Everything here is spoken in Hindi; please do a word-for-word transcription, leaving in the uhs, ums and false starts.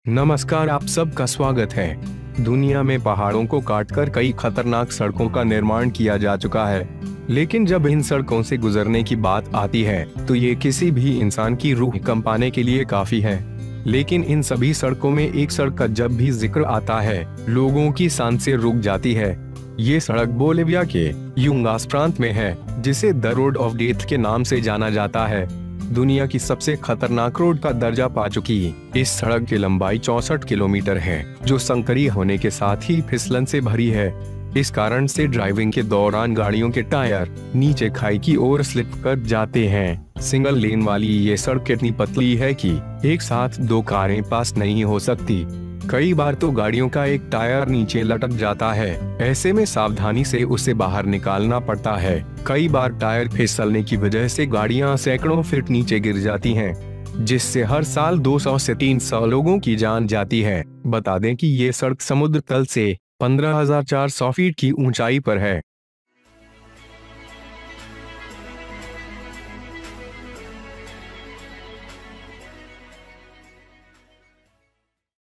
नमस्कार, आप सबका स्वागत है। दुनिया में पहाड़ों को काटकर कई खतरनाक सड़कों का निर्माण किया जा चुका है, लेकिन जब इन सड़कों से गुजरने की बात आती है तो ये किसी भी इंसान की रूह कंपाने के लिए काफी है। लेकिन इन सभी सड़कों में एक सड़क का जब भी जिक्र आता है, लोगों की सांसें रुक जाती है। ये सड़क बोलिविया के यूंगास प्रांत में है, जिसे द रोड ऑफ डेथ के नाम से जाना जाता है। दुनिया की सबसे खतरनाक रोड का दर्जा पा चुकी इस सड़क की लंबाई चौसठ किलोमीटर है, जो संकरी होने के साथ ही फिसलन से भरी है। इस कारण से ड्राइविंग के दौरान गाड़ियों के टायर नीचे खाई की ओर स्लिप कर जाते हैं। सिंगल लेन वाली ये सड़क इतनी पतली है कि एक साथ दो कारें पास नहीं हो सकती। कई बार तो गाड़ियों का एक टायर नीचे लटक जाता है, ऐसे में सावधानी से उसे बाहर निकालना पड़ता है। कई बार टायर फिसलने की वजह से गाड़ियां सैकड़ों फीट नीचे गिर जाती हैं, जिससे हर साल दो सौ से तीन सौ लोगों की जान जाती है। बता दें कि ये सड़क समुद्र तल से पंद्रह हज़ार चार सौ फीट की ऊंचाई पर है।